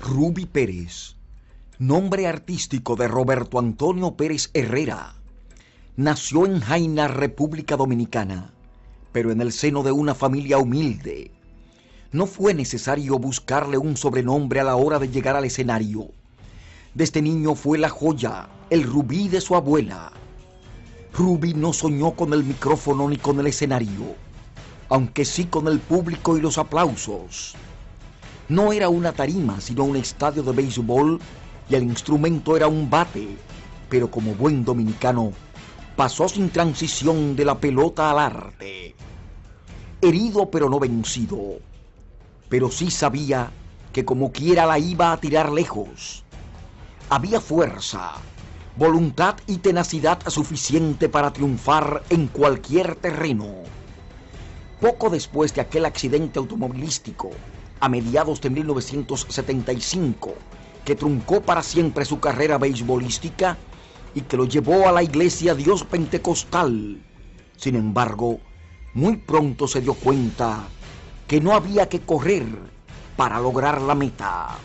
Ruby Pérez, nombre artístico de Roberto Antonio Pérez Herrera, nació en Jaina, República Dominicana, pero en el seno de una familia humilde. No fue necesario buscarle un sobrenombre a la hora de llegar al escenario. Desde niño fue la joya, el rubí de su abuela. Ruby no soñó con el micrófono ni con el escenario, aunque sí con el público y los aplausos. No era una tarima, sino un estadio de béisbol, y el instrumento era un bate, pero como buen dominicano, pasó sin transición de la pelota al arte. Herido pero no vencido, pero sí sabía que como quiera la iba a tirar lejos. Había fuerza, voluntad y tenacidad suficiente para triunfar en cualquier terreno. Poco después de aquel accidente automovilístico, a mediados de 1975, que truncó para siempre su carrera beisbolística y que lo llevó a la iglesia Dios Pentecostal. Sin embargo, muy pronto se dio cuenta que no había que correr para lograr la meta.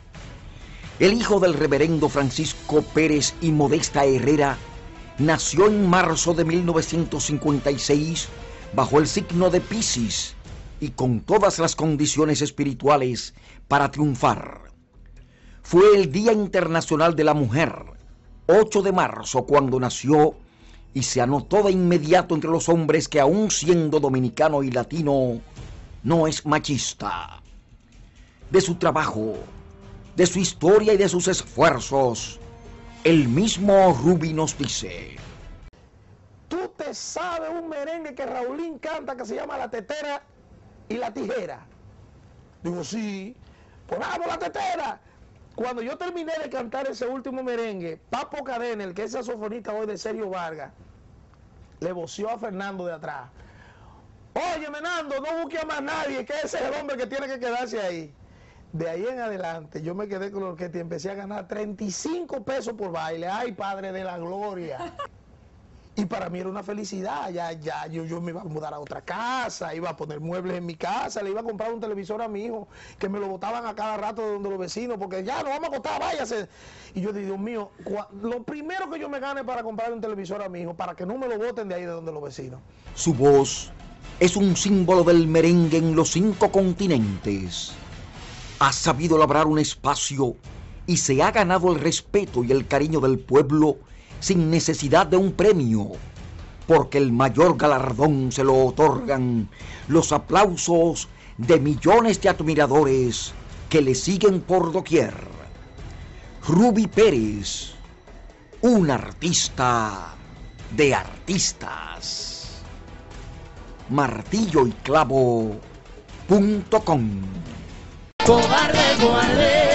El hijo del reverendo Francisco Pérez y Modesta Herrera nació en marzo de 1956 bajo el signo de Piscis y con todas las condiciones espirituales para triunfar. Fue el Día Internacional de la Mujer, 8 de marzo, cuando nació, y se anotó de inmediato entre los hombres que, aun siendo dominicano y latino, no es machista. De su trabajo, de su historia y de sus esfuerzos, el mismo Ruby nos dice: ¿Tú te sabes un merengue que Raulín canta que se llama La Tetera y la Tijera? Digo, sí. Pues vamos, La Tetera. Cuando yo terminé de cantar ese último merengue, Papo Cadena, el que es saxofonista hoy de Sergio Vargas, le voció a Fernando de atrás: oye, Fernando, no busque a más nadie, que ese es el hombre que tiene que quedarse ahí. De ahí en adelante yo me quedé con la orquesta y empecé a ganar 35 pesos por baile. ¡Ay, Padre de la Gloria! Y para mí era una felicidad. Yo me iba a mudar a otra casa, iba a poner muebles en mi casa, le iba a comprar un televisor a mi hijo, que me lo botaban a cada rato de donde los vecinos, porque ya nos vamos a acostar, váyase. Y yo dije, Dios mío, lo primero que yo me gane para comprar un televisor a mi hijo, para que no me lo boten de ahí de donde los vecinos. Su voz es un símbolo del merengue en los 5 continentes. Ha sabido labrar un espacio y se ha ganado el respeto y el cariño del pueblo sin necesidad de un premio, porque el mayor galardón se lo otorgan los aplausos de millones de admiradores que le siguen por doquier. Ruby Pérez, un artista de artistas. martilloyclavo.com. Cobarde, cobarde.